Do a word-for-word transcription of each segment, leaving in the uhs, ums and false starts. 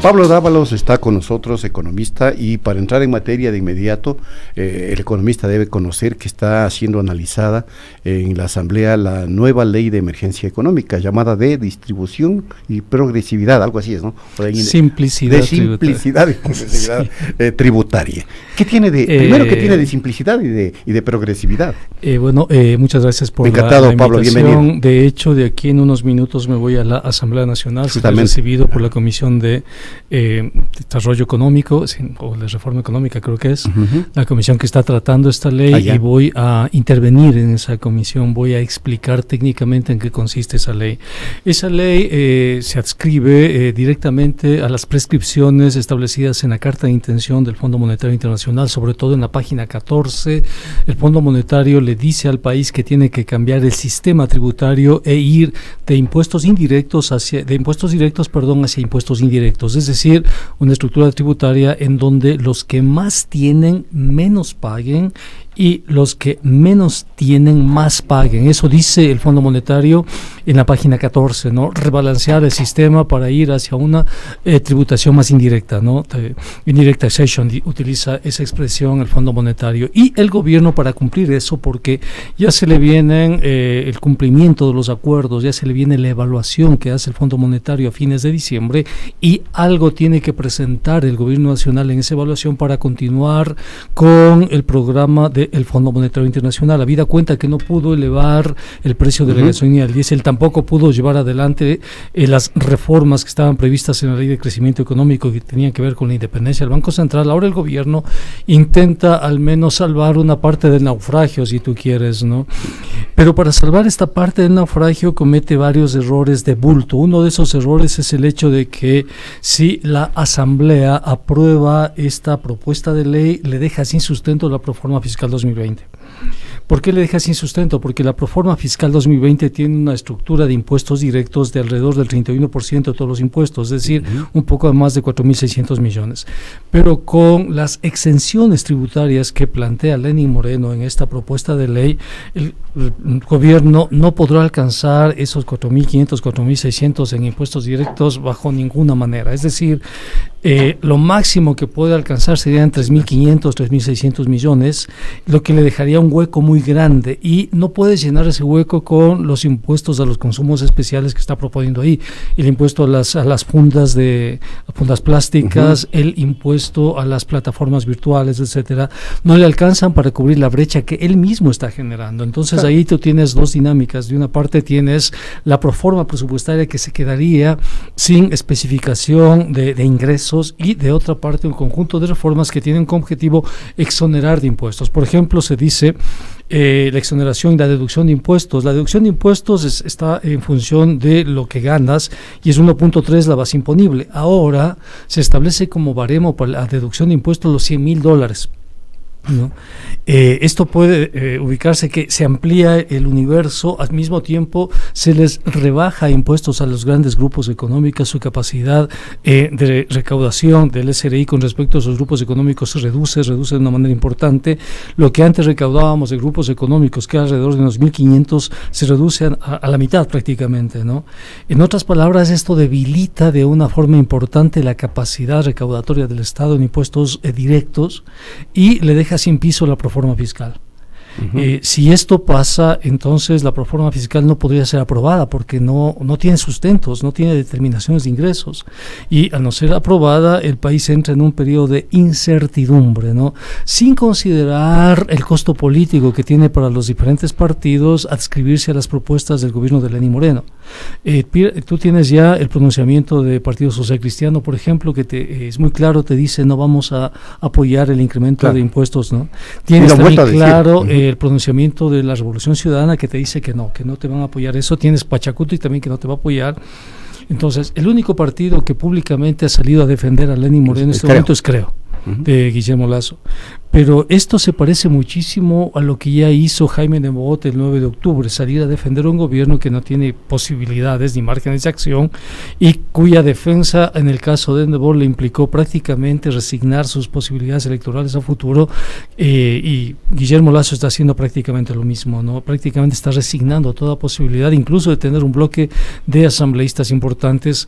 Pablo Dávalos está con nosotros, economista, y para entrar en materia de inmediato, eh, el economista debe conocer que está siendo analizada en la Asamblea la nueva ley de emergencia económica, llamada de distribución y progresividad, algo así es, ¿no? Por ahí, simplicidad de simplicidad y progresividad sí. eh, tributaria. ¿Qué tiene de, eh, primero, qué tiene de simplicidad y de, y de progresividad? Eh, bueno, eh, muchas gracias por Encantado, la, la Pablo, bienvenido. De hecho, de aquí en unos minutos me voy a la Asamblea Nacional, será recibido por la Comisión de eh, Desarrollo Económico, o de Reforma Económica creo que es, uh-huh. la comisión que está tratando esta ley, Allá. y voy a intervenir en esa comisión, voy a explicar técnicamente en qué consiste esa ley. Esa ley eh, se adscribe eh, directamente a las prescripciones establecidas en la Carta de Intención del Fondo Monetario Internacional, sobre todo en la página catorce. El Fondo Monetario le dice al país que tiene que cambiar el sistema tributario e ir de impuestos indirectos hacia, de impuestos directos, perdón, hacia impuestos indirectos, es decir, una estructura tributaria en donde los que más tienen menos paguen y los que menos tienen más paguen. Eso dice el Fondo Monetario en la página catorce, ¿no? Rebalancear el sistema para ir hacia una eh, tributación más indirecta, ¿no? Indirect taxation, utiliza esa expresión el Fondo Monetario. Y el gobierno, para cumplir eso, porque ya se le viene eh, el cumplimiento de los acuerdos, ya se le viene la evaluación que hace el Fondo Monetario a fines de diciembre, y algo tiene que presentar el gobierno nacional en esa evaluación para continuar con el programa de el Fondo Monetario Internacional. Habida cuenta que no pudo elevar el precio de uh-huh. la gasolina y el diésel, tampoco pudo llevar adelante eh, las reformas que estaban previstas en la Ley de Crecimiento Económico que tenían que ver con la independencia del Banco Central. Ahora el gobierno intenta al menos salvar una parte del naufragio, si tú quieres, ¿no? Pero para salvar esta parte del naufragio comete varios errores de bulto. Uno de esos errores es el hecho de que si la Asamblea aprueba esta propuesta de ley, le deja sin sustento la proforma fiscal dos mil veinte. ¿Por qué le deja sin sustento? Porque la proforma fiscal dos mil veinte tiene una estructura de impuestos directos de alrededor del treinta y uno por ciento de todos los impuestos, es decir, uh-huh. un poco más de cuatro mil seiscientos millones. Pero con las exenciones tributarias que plantea Lenín Moreno en esta propuesta de ley, el, el gobierno no podrá alcanzar esos cuatro mil quinientos, cuatro mil seiscientos en impuestos directos bajo ninguna manera. Es decir, eh, lo máximo que puede alcanzar serían tres mil quinientos, tres mil seiscientos millones, lo que le dejaría un hueco muy grande, y no puedes llenar ese hueco con los impuestos a los consumos especiales que está proponiendo ahí, el impuesto a las, a las fundas de fundas plásticas, uh-huh. el impuesto a las plataformas virtuales, etcétera, no le alcanzan para cubrir la brecha que él mismo está generando. Entonces claro. ahí tú tienes dos dinámicas. De una parte tienes la proforma presupuestaria que se quedaría sin especificación de, de ingresos, y de otra parte un conjunto de reformas que tienen como objetivo exonerar de impuestos. Por ejemplo, se dice Eh, la exoneración y la deducción de impuestos. La deducción de impuestos es, está en función de lo que ganas, y es uno punto tres la base imponible. Ahora se establece como baremo para la deducción de impuestos los cien mil dólares. ¿No? Eh, esto puede eh, ubicarse que se amplía el universo, al mismo tiempo se les rebaja impuestos a los grandes grupos económicos, su capacidad eh, de recaudación del S R I con respecto a esos grupos económicos se reduce, reduce de una manera importante. Lo que antes recaudábamos de grupos económicos, que alrededor de unos mil quinientos, se reduce a, a la mitad prácticamente, ¿no? En otras palabras, esto debilita de una forma importante la capacidad recaudatoria del Estado en impuestos eh, directos, y le deja sin piso la proforma fiscal. Uh-huh. Eh, si esto pasa, entonces la proforma fiscal no podría ser aprobada porque no, no tiene sustentos, no tiene determinaciones de ingresos, y al no ser aprobada el país entra en un periodo de incertidumbre, ¿no? Sin considerar el costo político que tiene para los diferentes partidos adscribirse a las propuestas del gobierno de Lenín Moreno. Eh, tú tienes ya el pronunciamiento de Partido Social Cristiano, por ejemplo, que te, eh, es muy claro, te dice no vamos a apoyar el incremento claro. de impuestos, ¿no? Tienes también claro uh-huh. eh, el pronunciamiento de la Revolución Ciudadana que te dice que no, que no te van a apoyar eso. Tienes Pachacuti también que no te va a apoyar. Entonces, el único partido que públicamente ha salido a defender a Lenín Moreno en este creo. momento es Creo, uh-huh. de Guillermo Lasso. Pero esto se parece muchísimo a lo que ya hizo Jaime Nebot el nueve de octubre, salir a defender a un gobierno que no tiene posibilidades ni márgenes de acción, y cuya defensa en el caso de Nebot le implicó prácticamente resignar sus posibilidades electorales a futuro, eh, y Guillermo Lasso está haciendo prácticamente lo mismo, ¿no? Prácticamente está resignando toda posibilidad, incluso de tener un bloque de asambleístas importantes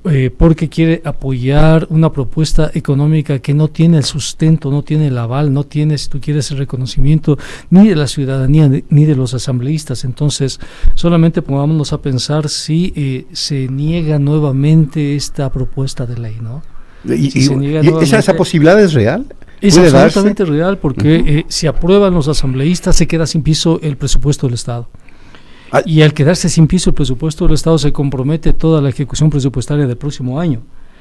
eh, porque quiere apoyar una propuesta económica que no tiene el sustento, no tiene el aval, no tiene, si tú quieres, el reconocimiento ni de la ciudadanía ni de los asambleístas. Entonces, solamente pongámonos a pensar si eh, se niega nuevamente esta propuesta de ley, ¿no? ¿Y, si y, y esa, esa posibilidad es real? Es absolutamente darse? real, porque uh-huh. eh, si aprueban los asambleístas, se queda sin piso el presupuesto del Estado. Ah. Y al quedarse sin piso el presupuesto del Estado, se compromete toda la ejecución presupuestaria del próximo año.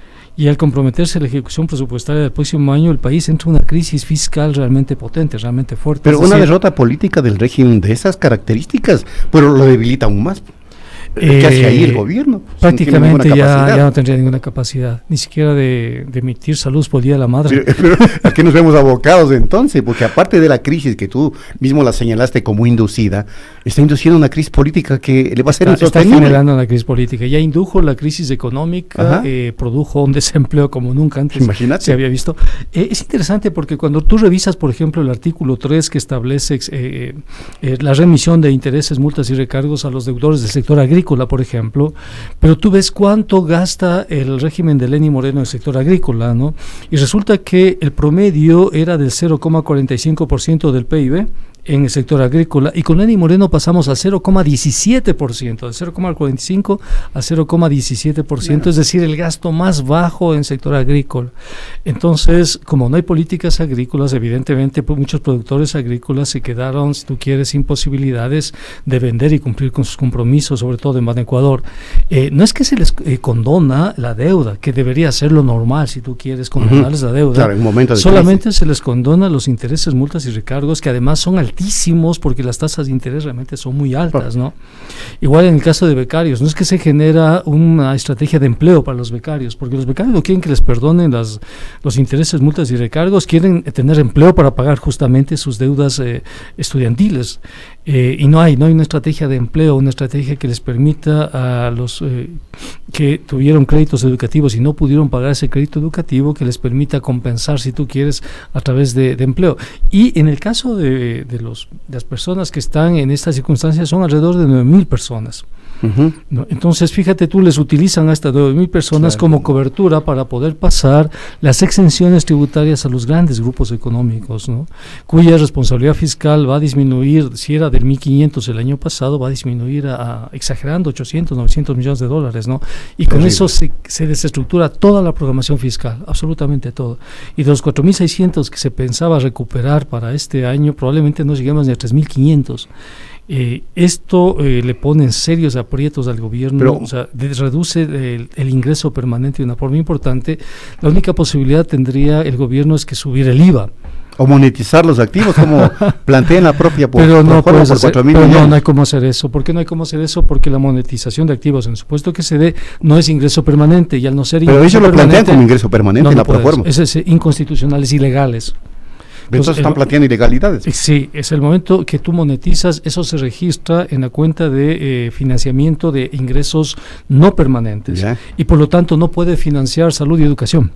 Y al comprometerse la ejecución presupuestaria del próximo año, el país entra en una crisis fiscal realmente potente, realmente fuerte. Pero es una decir, derrota política del régimen de esas características, pero lo debilita aún más. Eh, ¿Qué hace ahí el gobierno? Prácticamente no ya, ya no tendría ninguna capacidad, ni siquiera de, de emitir saludos por el Día de la Madre. Pero, pero ¿a qué nos vemos abocados entonces? Porque aparte de la crisis que tú mismo la señalaste como inducida, está induciendo una crisis política que le va a ser está, insostenible. Está generando una crisis política. Ya indujo la crisis económica, eh, produjo un desempleo como nunca antes Imagínate. se había visto. Eh, es interesante porque cuando tú revisas, por ejemplo, el artículo tres que establece eh, eh, la remisión de intereses, multas y recargos a los deudores del sector agrícola, por ejemplo, pero tú ves cuánto gasta el régimen de Lenín Moreno en el sector agrícola, ¿no? Y resulta que el promedio era del cero coma cuarenta y cinco por ciento del P I B en el sector agrícola, y con Lenín Moreno pasamos al cero coma diecisiete por ciento, de cero coma cuarenta y cinco a cero coma diecisiete por ciento, es decir, el gasto más bajo en el sector agrícola. Entonces, como no hay políticas agrícolas, evidentemente pues, muchos productores agrícolas se quedaron, si tú quieres, sin posibilidades de vender y cumplir con sus compromisos, sobre todo en Banecuador. Eh, no es que se les eh, condona la deuda, que debería ser lo normal, si tú quieres condonarles uh-huh. la deuda. Claro, en un momento de solamente crisis. Se les condona los intereses, multas y recargos, que además son altísimos, porque las tasas de interés realmente son muy altas, ¿no? Igual en el caso de becarios, no es que se genera una estrategia de empleo para los becarios, porque los becarios no quieren que les perdonen las, los intereses, multas y recargos, quieren tener empleo para pagar justamente sus deudas eh, estudiantiles. Eh, y no hay, no hay una estrategia de empleo, una estrategia que les permita a los eh, que tuvieron créditos educativos y no pudieron pagar ese crédito educativo, que les permita compensar, si tú quieres, a través de, de empleo. Y en el caso de, de, los, de las personas que están en estas circunstancias, son alrededor de nueve mil personas. Uh-huh. ¿No? Entonces, fíjate tú, les utilizan hasta nueve mil personas claro. como cobertura para poder pasar las exenciones tributarias a los grandes grupos económicos, ¿no? Cuya responsabilidad fiscal va a disminuir, si era del mil quinientos el año pasado, va a disminuir a, a exagerando, ochocientos, novecientos millones de dólares, ¿no? Y con Terrible. eso se, se desestructura toda la programación fiscal, absolutamente todo. Y de los cuatro mil seiscientos que se pensaba recuperar para este año, probablemente no lleguemos ni a tres mil quinientos. Eh, esto eh, le pone en serios aprietos al gobierno, Pero, o sea, de, reduce el, el ingreso permanente de una forma importante. La única posibilidad tendría el gobierno es que subir el I V A. O monetizar los activos, como plantea en la propia por, pero no, por hacer, pero no, no hay cómo hacer eso. ¿Por qué no hay cómo hacer eso? Porque la monetización de activos, en el supuesto que se dé, no es ingreso permanente, y al no ser pero ingreso ellos lo plantean como ingreso permanente no, en no la proforma. Es, es inconstitucionales, ilegales. Entonces, Entonces están el, planteando ilegalidades. Sí, es el momento que tú monetizas, eso se registra en la cuenta de eh, financiamiento de ingresos no permanentes. Ya. Y por lo tanto no puede financiar salud y educación,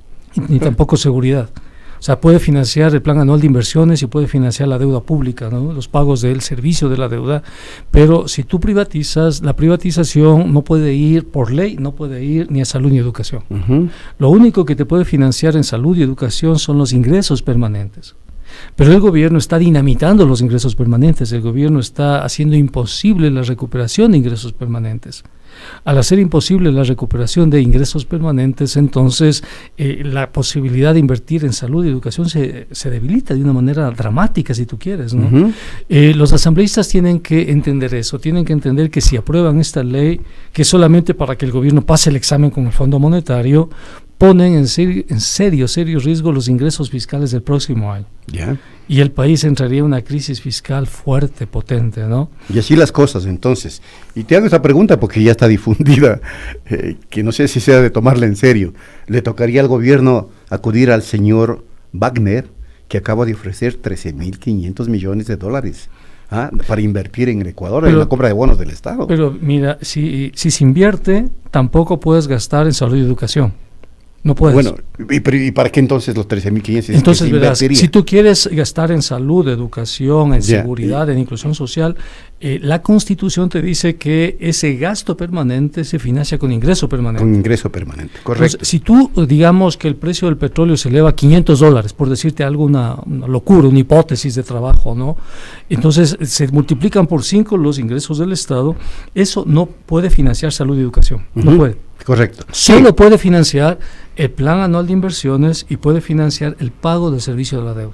ni tampoco seguridad. O sea, puede financiar el plan anual de inversiones y puede financiar la deuda pública, ¿no? Los pagos del servicio de la deuda, pero si tú privatizas, la privatización no puede ir, por ley, no puede ir ni a salud ni a educación. Uh-huh. Lo único que te puede financiar en salud y educación son los ingresos permanentes. Pero el gobierno está dinamitando los ingresos permanentes, el gobierno está haciendo imposible la recuperación de ingresos permanentes. Al hacer imposible la recuperación de ingresos permanentes, entonces eh, la posibilidad de invertir en salud y educación se, se debilita de una manera dramática, si tú quieres, ¿no? Uh-huh. Eh, los asambleístas tienen que entender eso, tienen que entender que si aprueban esta ley, que solamente para que el gobierno pase el examen con el Fondo Monetario, ponen en serio, en serio, serio riesgo los ingresos fiscales del próximo año. Yeah. Y el país entraría en una crisis fiscal fuerte, potente, ¿no? Y así las cosas, entonces. Y te hago esa pregunta porque ya está difundida, eh, que no sé si sea de tomarla en serio. ¿Le tocaría al gobierno acudir al señor Wagner, que acaba de ofrecer trece mil quinientos millones de dólares? ¿Ah? Para invertir en el Ecuador, pero, en la compra de bonos del Estado? Pero mira, si, si se invierte, tampoco puedes gastar en salud y educación. No puedes. Bueno, ¿y, y para qué entonces los trece mil quinientos? Entonces, verás, si tú quieres gastar en salud, educación, en yeah. seguridad, en inclusión social, eh, la Constitución te dice que ese gasto permanente se financia con ingreso permanente. Con ingreso permanente, correcto. Entonces, si tú, digamos que el precio del petróleo se eleva a quinientos dólares, por decirte algo, una, una locura, una hipótesis de trabajo, ¿no? Entonces, se multiplican por cinco los ingresos del Estado, eso no puede financiar salud y educación, uh-huh. no puede. Correcto. Solo sí. puede financiar el plan anual de inversiones y puede financiar el pago del servicio de la deuda.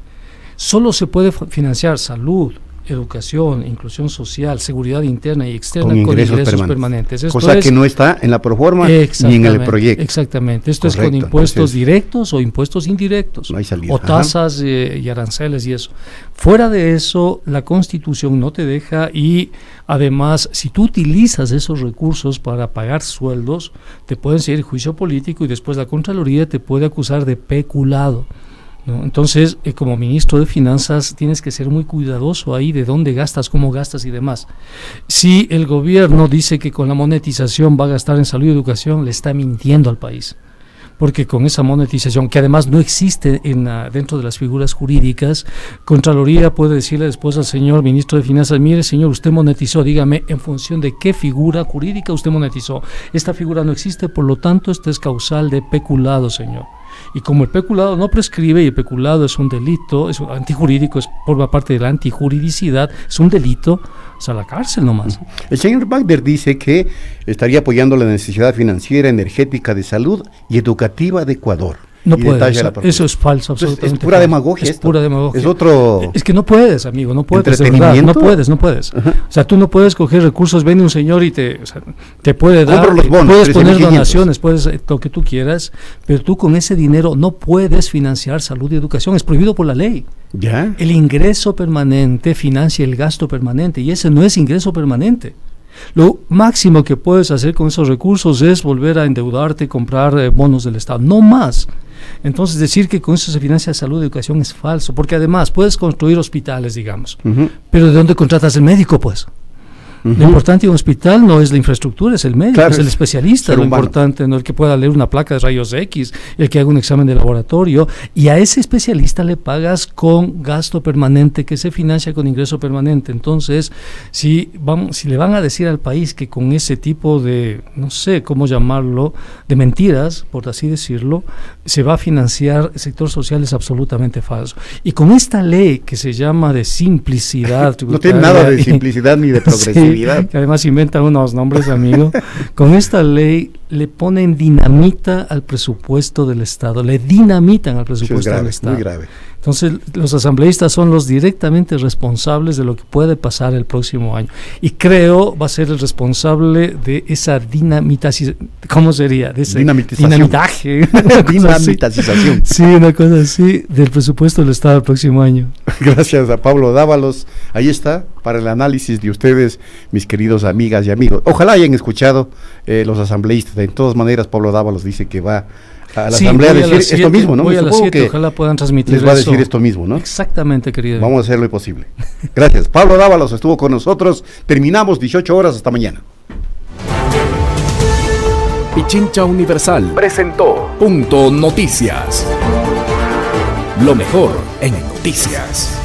Solo se puede financiar salud, educación, inclusión social, seguridad interna y externa con, con ingresos, ingresos permanentes. permanentes. Cosa es, que no está en la proforma ni en el proyecto. Exactamente. Esto Correcto. es con impuestos Entonces, directos o impuestos indirectos. No hay salida. O tasas eh, y aranceles y eso. Fuera de eso, la Constitución no te deja, y además, si tú utilizas esos recursos para pagar sueldos, te pueden seguir juicio político y después la Contraloría te puede acusar de peculado, ¿no? Entonces, eh, como ministro de Finanzas, tienes que ser muy cuidadoso ahí de dónde gastas, cómo gastas y demás. Si el gobierno dice que con la monetización va a gastar en salud y educación, le está mintiendo al país. Porque con esa monetización, que además no existe en la, dentro de las figuras jurídicas, Contraloría puede decirle después al señor ministro de Finanzas: mire, señor, usted monetizó, dígame en función de qué figura jurídica usted monetizó. Esta figura no existe, por lo tanto, este es causal de peculado, señor. Y como el peculado no prescribe y el peculado es un delito, es un antijurídico, es forma parte de la antijuridicidad, es un delito, o sea, la cárcel nomás. El señor Wagner dice que estaría apoyando la necesidad financiera, energética, de salud y educativa de Ecuador. No puedes, eso, eso es falso, absolutamente. Es, es pura falso. demagogia Es esto. pura demagogia. Es otro... Es que no puedes, amigo, no puedes, ¿entretenimiento? De verdad, no puedes, no puedes. Uh-huh. O sea, tú no puedes coger recursos, viene un señor y te, o sea, te puede dar, los bonos, puedes poner donaciones, puedes eh, lo que tú quieras, pero tú con ese dinero no puedes financiar salud y educación, es prohibido por la ley. ¿Ya? El ingreso permanente financia el gasto permanente, y ese no es ingreso permanente. Lo máximo que puedes hacer con esos recursos es volver a endeudarte, comprar eh, bonos del Estado, no más. Entonces, decir que con eso se financia salud y educación es falso, porque además puedes construir hospitales, digamos, uh-huh. pero ¿de dónde contratas el médico, pues? Uh-huh. Lo importante de un hospital no es la infraestructura, es el médico, claro, es el especialista. Lo humano. Importante no el que pueda leer una placa de rayos X, el que haga un examen de laboratorio, y a ese especialista le pagas con gasto permanente que se financia con ingreso permanente. Entonces, si, vamos, si le van a decir al país que con ese tipo de, no sé cómo llamarlo, de mentiras, por así decirlo, se va a financiar el sector social, es absolutamente falso. Y con esta ley que se llama de simplicidad no tiene nada de simplicidad ni de progresividad. Sí, que además inventan unos nombres, amigo. Con esta ley le ponen dinamita al presupuesto del Estado, le dinamitan al presupuesto sí, grave, del Estado. Muy grave. Entonces, los asambleístas son los directamente responsables de lo que puede pasar el próximo año. Y creo va a ser el responsable de esa dinamitación, ¿cómo sería? De ese dinamitaje. Dinamitación. Sí, una cosa así, del presupuesto del Estado el próximo año. Gracias a Pablo Dávalos. Ahí está, para el análisis de ustedes, mis queridos amigas y amigos. Ojalá hayan escuchado eh, los asambleístas. De todas maneras, Pablo Dávalos dice que va a la sí, asamblea a decir a siete, esto mismo, ¿no? Voy a las siete, ojalá puedan transmitir les va eso. a decir esto mismo, ¿no? Exactamente, querido. Vamos a hacer lo posible. Gracias. Pablo Dávalos estuvo con nosotros. Terminamos dieciocho horas, hasta mañana. Pichincha Universal presentó Punto Noticias. Lo mejor en noticias.